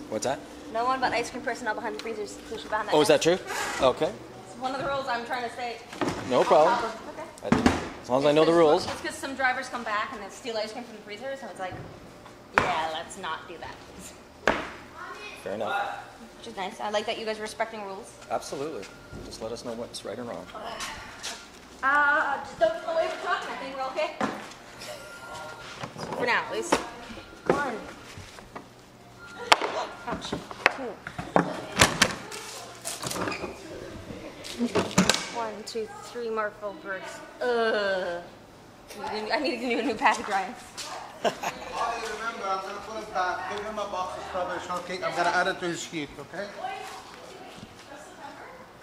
What's that? No one but ice cream personnel behind the freezers. Push behind that. Oh, is that true? Okay. It's one of the rules I'm trying to say. No problem. Okay. As long as I know the rules. It's because some drivers come back and they steal ice cream from the freezer, so it's like, yeah, let's not do that, please. Fair enough. Which is nice. I like that you guys are respecting rules. Absolutely. Just let us know what's right and wrong. Just don't go away for talking. I think we're okay. For now, at least. 1. Ouch. 2. 1, 2, 3 more full birds. I need to do a new package, Ryan. Remember, I'm going to put him back. Give him a box of strawberry shortcake. I'm going to add it to his sheet, okay?